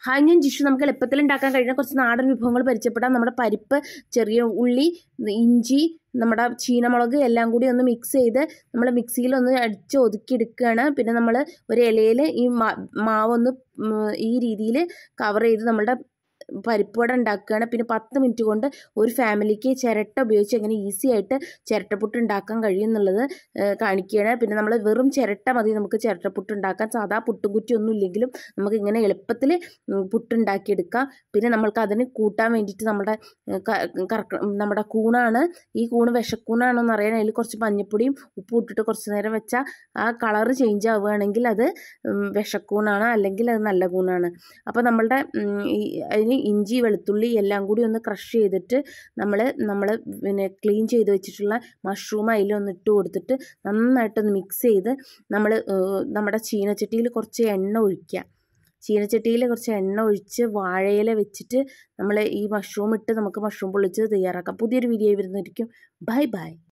Hi, ഞാൻ ജിഷു. നമുക്ക് എളുപ്പത്തിൽ ഉണ്ടാക്കാൻ കഴിയുന്ന കുറച്ച് നാടൻ വിഭവങ്ങൾ പരിചയപ്പെടാം. നമ്മുടെ പരിപ്പ്, ചെറിയ ഉള്ളി, ഇഞ്ചി, നമ്മുടെ ചീനമുളക് എല്ലാം കൂടി ഒന്ന് മിക്സ് ചെയ്ത് നമ്മൾ മിക്സിയിലൊന്ന് അടിച്ച് ഒതുക്കിയെടുക്കുകയാണ്. പിന്നെ നമ്മൾ ഒരു ഇലയിൽ ഈ മാവൊന്ന് ഈ രീതിയിൽ കവർ ചെയ്ത് നമ്മളുടെ പരിപ്പ് വട ഉണ്ടാക്കുകയാണ്. പിന്നെ 10 മിനിറ്റ് കൊണ്ട് ഒരു ഫാമിലിക്ക് ചിരട്ട ഉപയോഗിച്ച് എങ്ങനെ ഈസി ആയിട്ട് ചിരട്ടപ്പുട്ട് ഉണ്ടാക്കാൻ കഴിയും എന്നുള്ളത് കാണിക്കുകയാണ്. പിന്നെ നമ്മൾ വെറും ചിരട്ട മതി നമുക്ക് ചിരട്ടപ്പുട്ട് ഉണ്ടാക്കാൻ. സാധാ പുട്ടും കുറ്റിയൊന്നും ഇല്ലെങ്കിലും നമുക്ക് ഇങ്ങനെ എളുപ്പത്തിൽ പുട്ടുണ്ടാക്കിയെടുക്കാം. പിന്നെ നമ്മൾക്ക് അതിന് കൂട്ടാൻ വേണ്ടിയിട്ട് നമ്മുടെ കൂണാണ്. ഈ കൂണ് വിഷക്കൂണാണെന്ന് അറിയാൻ അതിൽ കുറച്ച് മഞ്ഞപ്പൊടിയും ഉപ്പും ഇട്ടിട്ട് കുറച്ച് നേരം വെച്ചാൽ ആ കളറ് ചേഞ്ച് ആവുകയാണെങ്കിൽ അത് വിഷക്കൂണാണ്, അല്ലെങ്കിൽ അത് നല്ല കൂണാണ്. അപ്പോൾ നമ്മളുടെ അതിന് ഇഞ്ചി, വെളുത്തുള്ളി എല്ലാം കൂടി ഒന്ന് ക്രഷ് ചെയ്തിട്ട് നമ്മൾ പിന്നെ ക്ലീൻ ചെയ്ത് വെച്ചിട്ടുള്ള മഷ്റൂം അതിലൊന്ന് ഇട്ട് കൊടുത്തിട്ട് നന്നായിട്ടൊന്ന് മിക്സ് ചെയ്ത് നമ്മുടെ ചീനച്ചട്ടിയിൽ കുറച്ച് എണ്ണ ഒഴിക്കുക. ചീനച്ചട്ടിയിൽ കുറച്ച് എണ്ണ ഒഴിച്ച് വാഴയില വെച്ചിട്ട് നമ്മൾ ഈ മഷ്റൂം ഇട്ട് നമുക്ക് മഷ്റൂം പൊള്ളിച്ച് തയ്യാറാക്കാം. പുതിയൊരു വീഡിയോ വരുന്നതായിരിക്കും. Bye by.